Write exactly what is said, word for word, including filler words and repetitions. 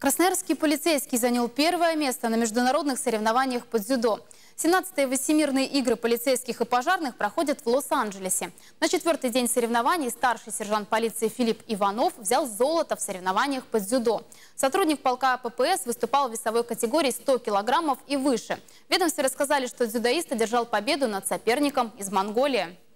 Красноярский полицейский занял первое место на международных соревнованиях по дзюдо. семнадцатые Всемирные игры полицейских и пожарных проходят в Лос-Анджелесе. На четвертый день соревнований старший сержант полиции Филипп Иванов взял золото в соревнованиях по дзюдо. Сотрудник полка ППС выступал в весовой категории сто килограммов и выше. В ведомстве рассказали, что дзюдоист одержал победу над соперником из Монголии.